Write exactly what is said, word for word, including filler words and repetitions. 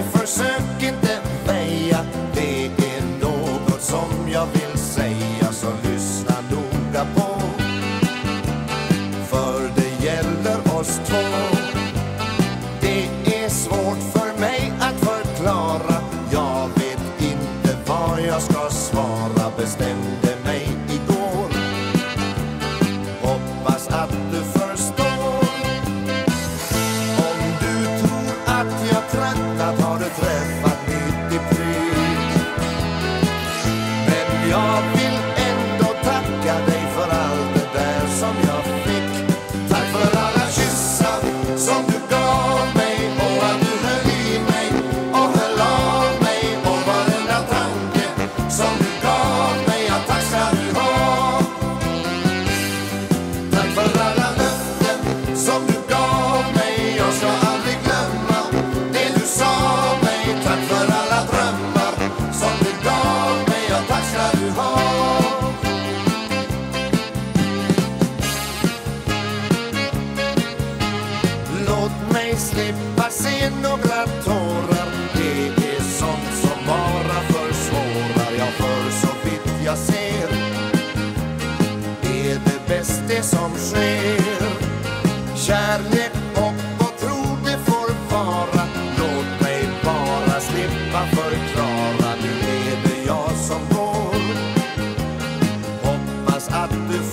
försök inte väja. Det är något som jag vill säga, så lyssna noga på. För det gäller oss två. Det är svårt för mig att förklara. Jag vet inte vad jag ska svara. Bestämde mig igår. Hoppas att du förstår. Om du tror att jag trattat har du träffat mitt i pryl. Men jag vill ändå tacka dig för allt det där som jag fick. Tack för alla kyssar som du gav mig, och att du höll i mig och höll av mig, och varenda tanke som du gav mig. Ja, tack ska du ha. Tack för alla löften som du gav mig. Jag ska aldrig glömma det du sa mig. Tack för alla drömmar som du gav mig. Ja, tack ska du ha. Låt mig slippa se några tårar. Det är sånt som bara försvårar. Ja, för så vitt jag ser är det bäst det som sker. Kärlek, hopp och tro, det får vara. Låt mig bara slippa förklara. Nu är det jag som går. Hoppas att du